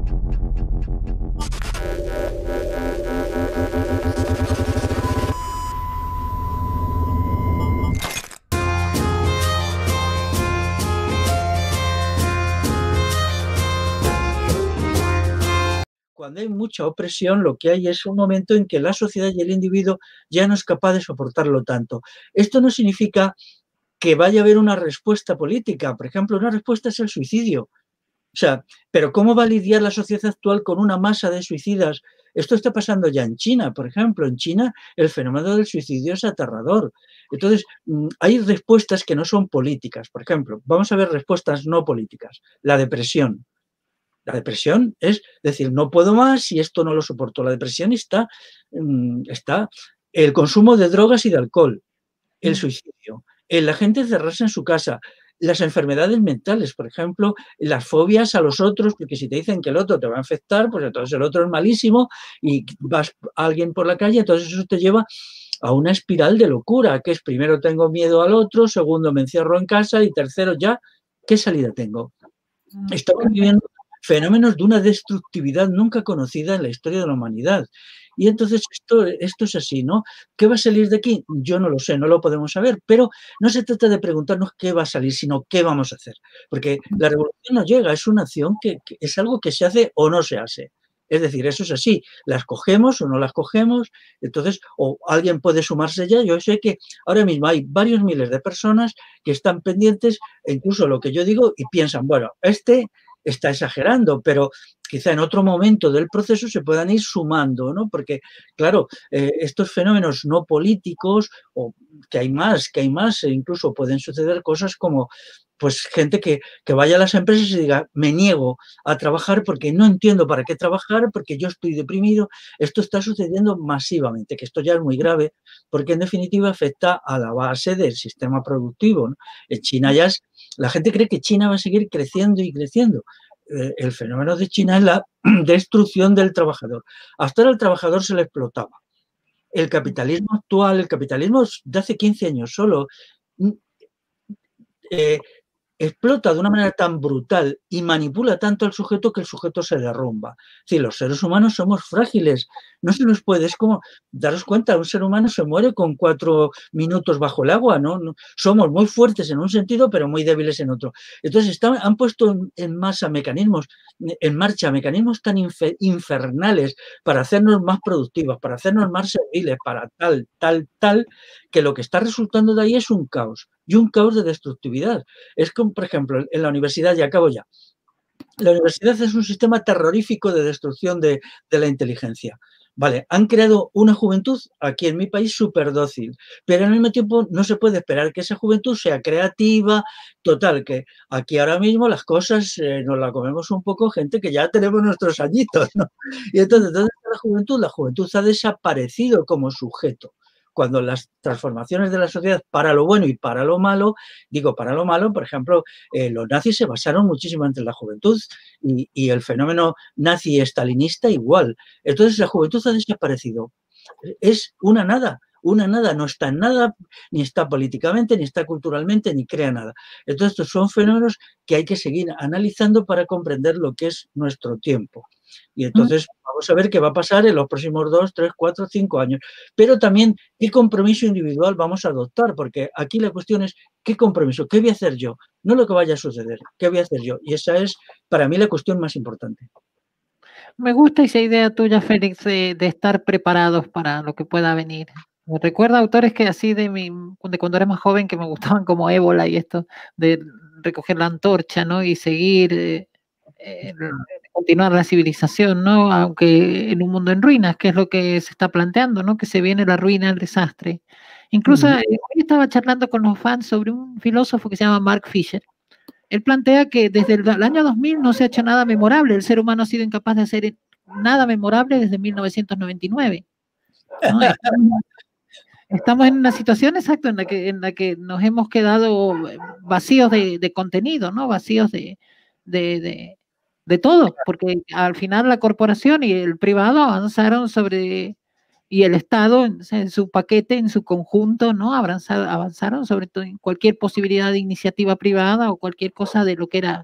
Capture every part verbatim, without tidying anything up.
Cuando hay mucha opresión, lo que hay es un momento en que la sociedad y el individuo ya no es capaz de soportarlo tanto. Esto no significa que vaya a haber una respuesta política. Por ejemplo, una respuesta es el suicidio. O sea, pero ¿cómo va a lidiar la sociedad actual con una masa de suicidas? Esto está pasando ya en China, por ejemplo. En China el fenómeno del suicidio es aterrador. Entonces, hay respuestas que no son políticas. Por ejemplo, vamos a ver respuestas no políticas. La depresión. La depresión es decir, no puedo más y esto no lo soporto. La depresión está, está el consumo de drogas y de alcohol, el suicidio, el la gente encerrarse en su casa, las enfermedades mentales, por ejemplo, las fobias a los otros, porque si te dicen que el otro te va a infectar, pues entonces el otro es malísimo y vas a alguien por la calle, entonces eso te lleva a una espiral de locura, que es primero tengo miedo al otro, segundo me encierro en casa y tercero ya, ¿qué salida tengo? Estamos viviendo fenómenos de una destructividad nunca conocida en la historia de la humanidad. Y entonces esto, esto es así, ¿no? ¿Qué va a salir de aquí? Yo no lo sé, no lo podemos saber, pero no se trata de preguntarnos qué va a salir, sino qué vamos a hacer. Porque la revolución no llega, es una acción que, que es algo que se hace o no se hace. Es decir, eso es así, las cogemos o no las cogemos, entonces, o alguien puede sumarse ya. Yo sé que ahora mismo hay varios miles de personas que están pendientes, e incluso lo que yo digo, y piensan, bueno, este está exagerando, pero quizá en otro momento del proceso se puedan ir sumando, ¿no? Porque, claro, eh, estos fenómenos no políticos, o que hay más, que hay más, e incluso pueden suceder cosas como, pues, gente que, que vaya a las empresas y diga, me niego a trabajar porque no entiendo para qué trabajar, porque yo estoy deprimido. Esto está sucediendo masivamente, que esto ya es muy grave, porque en definitiva afecta a la base del sistema productivo, ¿no? En China ya es, la gente cree que China va a seguir creciendo y creciendo. Eh, el fenómeno de China es la destrucción del trabajador. Hasta ahora el trabajador se le explotaba. El capitalismo actual, el capitalismo de hace quince años solo, eh, explota de una manera tan brutal y manipula tanto al sujeto que el sujeto se derrumba. Es decir, los seres humanos somos frágiles, no se nos puede, es como, daros cuenta, un ser humano se muere con cuatro minutos bajo el agua, ¿no? No somos muy fuertes en un sentido, pero muy débiles en otro. Entonces, están, han puesto en, en masa mecanismos, en marcha mecanismos tan infer, infernales para hacernos más productivos, para hacernos más serviles, para tal, tal, tal, que lo que está resultando de ahí es un caos, y un caos de destructividad. Es como, por ejemplo, en la universidad, y acabo ya, la universidad es un sistema terrorífico de destrucción de, de la inteligencia. Vale, han creado una juventud aquí en mi país súper dócil, pero al mismo tiempo no se puede esperar que esa juventud sea creativa, total, que aquí ahora mismo las cosas eh, nos las comemos un poco gente que ya tenemos nuestros añitos, ¿no? Y entonces, ¿dónde está la juventud? La juventud ha desaparecido como sujeto. Cuando las transformaciones de la sociedad para lo bueno y para lo malo, digo para lo malo, por ejemplo, eh, los nazis se basaron muchísimo entre la juventud y, y el fenómeno nazi-estalinista igual. Entonces la juventud ha desaparecido. Es una nada, una nada, no está en nada, ni está políticamente, ni está culturalmente, ni crea nada. Entonces estos son fenómenos que hay que seguir analizando para comprender lo que es nuestro tiempo. Y entonces vamos a ver qué va a pasar en los próximos dos, tres, cuatro, cinco años. Pero también qué compromiso individual vamos a adoptar, porque aquí la cuestión es qué compromiso, qué voy a hacer yo, no lo que vaya a suceder, qué voy a hacer yo. Y esa es para mí la cuestión más importante. Me gusta esa idea tuya, Félix, de, de estar preparados para lo que pueda venir. Me recuerda a autores que así de, mi, de cuando era más joven que me gustaban como Ébola y esto, de recoger la antorcha, ¿no? Y seguir, eh, eh, continuar la civilización, ¿no? Aunque en un mundo en ruinas, que es lo que se está planteando, ¿no? Que se viene la ruina, el desastre. Incluso uh-huh. eh, hoy estaba charlando con los fans sobre un filósofo que se llama Mark Fisher. Él plantea que desde el, el año dos mil no se ha hecho nada memorable. El ser humano ha sido incapaz de hacer nada memorable desde mil novecientos noventa y nueve. ¿No? Estamos, estamos en una situación exacta en la que, en la que nos hemos quedado vacíos de, de contenido, ¿no? Vacíos de, de, de, de todo, porque al final la corporación y el privado avanzaron sobre, y el Estado en, en su paquete, en su conjunto, ¿no? Avanzaron, avanzaron sobre todo en cualquier posibilidad de iniciativa privada o cualquier cosa de lo que era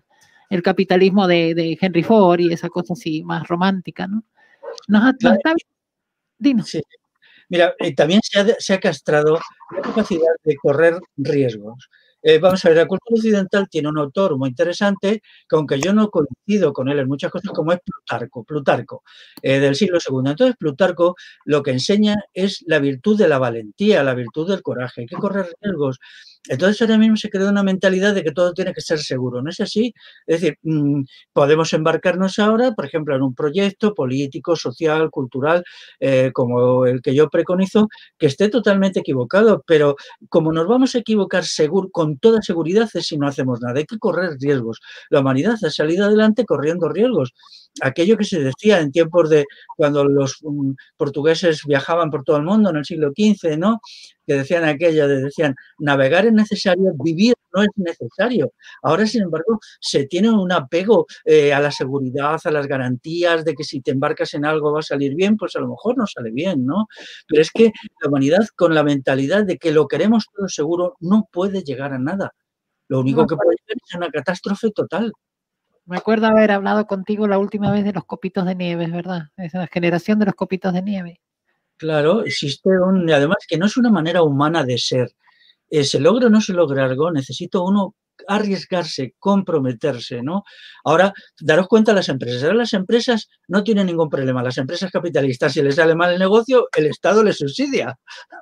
el capitalismo de, de Henry Ford y esa cosa así más romántica, ¿no? Nos, ha, Claro, nos está... Dinos. sí. Mira, eh, también se ha, se ha castrado la capacidad de correr riesgos. Eh, vamos a ver, la cultura occidental tiene un autor muy interesante, que aunque yo no coincido con él en muchas cosas, como es Plutarco, Plutarco, eh, del siglo segundo. Entonces, Plutarco lo que enseña es la virtud de la valentía, la virtud del coraje, hay que correr riesgos. Entonces, ahora mismo se crea una mentalidad de que todo tiene que ser seguro, ¿no es así? Es decir, mmm, podemos embarcarnos ahora, por ejemplo, en un proyecto político, social, cultural, eh, como el que yo preconizo, que esté totalmente equivocado, pero como nos vamos a equivocar seguro, con toda seguridad es si no hacemos nada, hay que correr riesgos. La humanidad ha salido adelante corriendo riesgos. Aquello que se decía en tiempos de cuando los um, portugueses viajaban por todo el mundo en el siglo quince, ¿no? Que decían aquello, decían, navegar es necesario, vivir no es necesario. Ahora, sin embargo, se tiene un apego eh, a la seguridad, a las garantías de que si te embarcas en algo va a salir bien, pues a lo mejor no sale bien, ¿no? Pero es que la humanidad, con la mentalidad de que lo queremos todo seguro, no puede llegar a nada. Lo único que puede ser es una catástrofe total. Me acuerdo haber hablado contigo la última vez de los copitos de nieve, ¿verdad? Es la generación de los copitos de nieve. Claro, existe un... Además, que no es una manera humana de ser. Eh, se logra o no se logra algo, necesita uno arriesgarse, comprometerse, ¿no? Ahora, daros cuenta las empresas. Ahora las empresas no tienen ningún problema. Las empresas capitalistas, si les sale mal el negocio, el Estado les subsidia.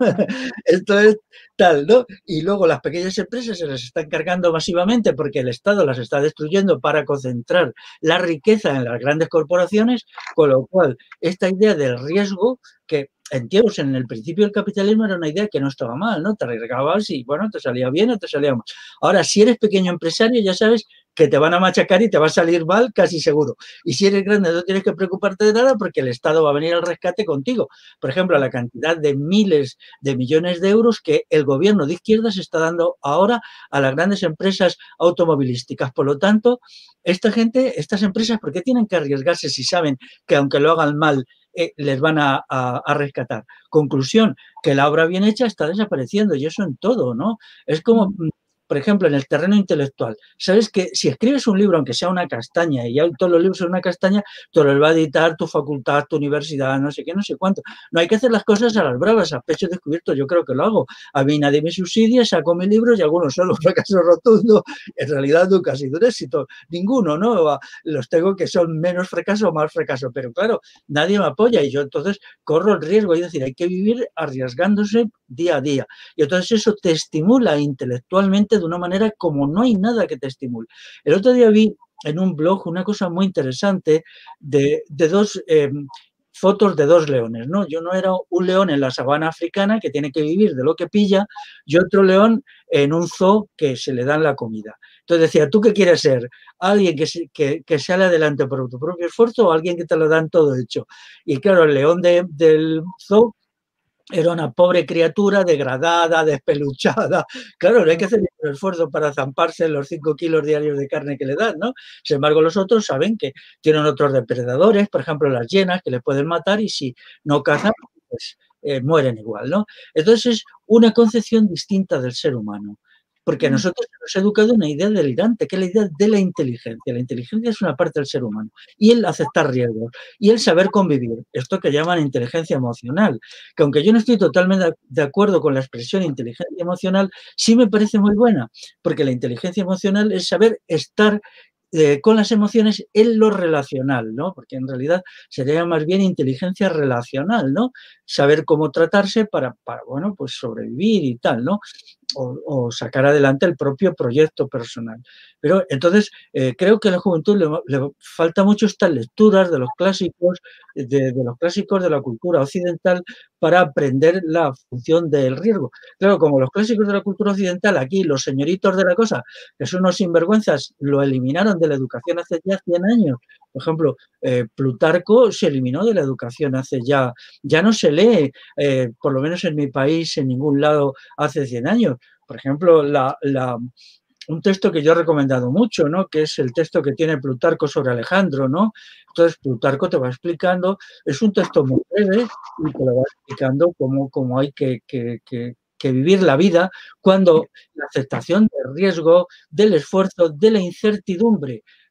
Esto es tal, ¿no? Y luego las pequeñas empresas se las están cargando masivamente porque el Estado las está destruyendo para concentrar la riqueza en las grandes corporaciones, con lo cual esta idea del riesgo que en tiempos, en el principio del capitalismo era una idea que no estaba mal, ¿no? Te arriesgabas y, bueno, te salía bien o te salía mal. Ahora, si eres pequeño empresario, ya sabes que te van a machacar y te va a salir mal casi seguro. Y si eres grande, no tienes que preocuparte de nada porque el Estado va a venir al rescate contigo. Por ejemplo, la cantidad de miles de millones de euros que el gobierno de izquierdas está dando ahora a las grandes empresas automovilísticas. Por lo tanto, esta gente, estas empresas, ¿por qué tienen que arriesgarse si saben que aunque lo hagan mal, Eh, les van a, a, a rescatar? Conclusión, que la obra bien hecha está desapareciendo y eso en todo, ¿no? Es como, por ejemplo, en el terreno intelectual. Sabes que si escribes un libro, aunque sea una castaña, y ya todos los libros son una castaña, te lo va a editar tu facultad, tu universidad, no sé qué, no sé cuánto. No hay que hacer las cosas a las bravas, a pecho descubierto. Yo creo que lo hago. A mí nadie me subsidia, saco mis libros y algunos son un fracaso rotundo. En realidad nunca ha sido un éxito. Ninguno, ¿no? Los tengo que son menos fracaso o más fracaso. Pero claro, nadie me apoya y yo entonces corro el riesgo. Es decir, hay que vivir arriesgándose día a día. Y entonces eso te estimula intelectualmente de una manera como no hay nada que te estimule. El otro día vi en un blog una cosa muy interesante de, de dos eh, fotos de dos leones, ¿no? Yo no era un león en la sabana africana que tiene que vivir de lo que pilla y otro león en un zoo que se le dan la comida. Entonces decía, ¿tú qué quieres ser? ¿Alguien que, que, que sale adelante por tu propio esfuerzo o alguien que te lo dan todo hecho? Y claro, el león de, del zoo era una pobre criatura degradada, despeluchada. Claro, no hay que hacer ningún esfuerzo para zamparse los cinco kilos diarios de carne que le dan, ¿no? Sin embargo, los otros saben que tienen otros depredadores, por ejemplo, las hienas, que les pueden matar y si no cazan, pues eh, mueren igual, ¿no? Entonces, es una concepción distinta del ser humano. Porque a nosotros nos ha educado una idea delirante, que es la idea de la inteligencia. La inteligencia es una parte del ser humano. Y el aceptar riesgos. Y el saber convivir. Esto que llaman inteligencia emocional. Que aunque yo no estoy totalmente de acuerdo con la expresión inteligencia emocional, sí me parece muy buena. Porque la inteligencia emocional es saber estar Eh, con las emociones en lo relacional, ¿no? Porque en realidad sería más bien inteligencia relacional, ¿no? Saber cómo tratarse para, para bueno, pues sobrevivir y tal, ¿no? O, o sacar adelante el propio proyecto personal. Pero entonces eh, creo que a la juventud le, le falta mucho estas lecturas de los clásicos, de, de los clásicos de la cultura occidental para aprender la función del riesgo. Claro, como los clásicos de la cultura occidental, aquí los señoritos de la cosa, que son unos sinvergüenzas, lo eliminaron de la educación hace ya cien años. Por ejemplo, eh, Plutarco se eliminó de la educación hace ya, ya no se lee, eh, por lo menos en mi país, en ningún lado hace cien años. Por ejemplo, la, la, un texto que yo he recomendado mucho, ¿no? Que es el texto que tiene Plutarco sobre Alejandro, ¿no? Entonces, Plutarco te va explicando, es un texto muy breve y te lo va explicando cómo, cómo hay que, que, que, que vivir la vida cuando la aceptación del riesgo, del esfuerzo, de la incertidumbre,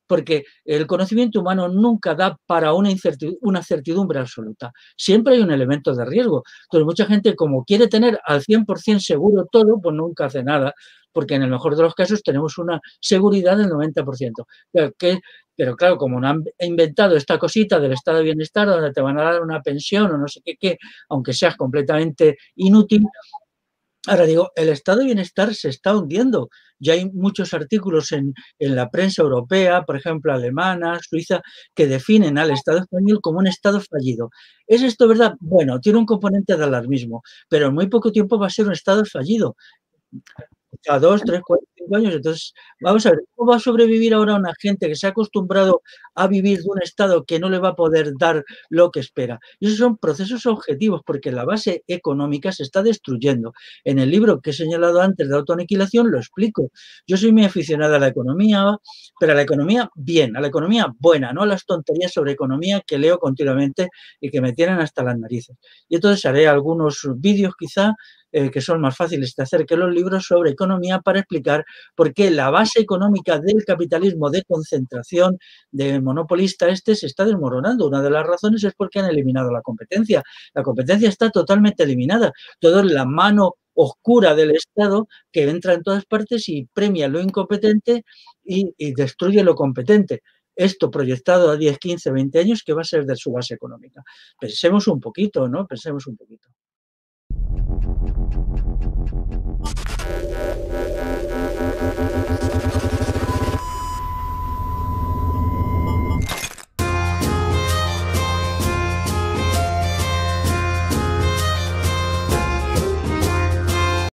porque el conocimiento humano nunca da para una, una certidumbre absoluta. Siempre hay un elemento de riesgo. Entonces, mucha gente, como quiere tener al cien por cien seguro todo, pues nunca hace nada, porque en el mejor de los casos tenemos una seguridad del noventa por ciento. Pero, que, pero claro, como no han inventado esta cosita del estado de bienestar, donde te van a dar una pensión o no sé qué, qué aunque seas completamente inútil. Ahora digo, el estado de bienestar se está hundiendo. Ya hay muchos artículos en, en la prensa europea, por ejemplo, alemana, suiza, que definen al Estado español como un Estado fallido. ¿Es esto verdad? Bueno, tiene un componente de alarmismo, pero en muy poco tiempo va a ser un Estado fallido. A dos, tres, cuatro, cinco años. Entonces, vamos a ver, ¿cómo va a sobrevivir ahora una gente que se ha acostumbrado a vivir de un Estado que no le va a poder dar lo que espera? Y esos son procesos objetivos, porque la base económica se está destruyendo. En el libro que he señalado antes de autoaniquilación lo explico. Yo soy muy aficionada a la economía, pero a la economía bien, a la economía buena, no a las tonterías sobre economía que leo continuamente y que me tienen hasta las narices. Y entonces haré algunos vídeos quizá Eh, que son más fáciles de hacer que los libros sobre economía para explicar por qué la base económica del capitalismo de concentración, de monopolista este, se está desmoronando. Una de las razones es porque han eliminado la competencia. La competencia está totalmente eliminada. Todo es la mano oscura del Estado que entra en todas partes y premia lo incompetente y, y destruye lo competente. Esto proyectado a diez, quince, veinte años, ¿qué va a ser de su base económica? Pensemos un poquito, ¿no? Pensemos un poquito.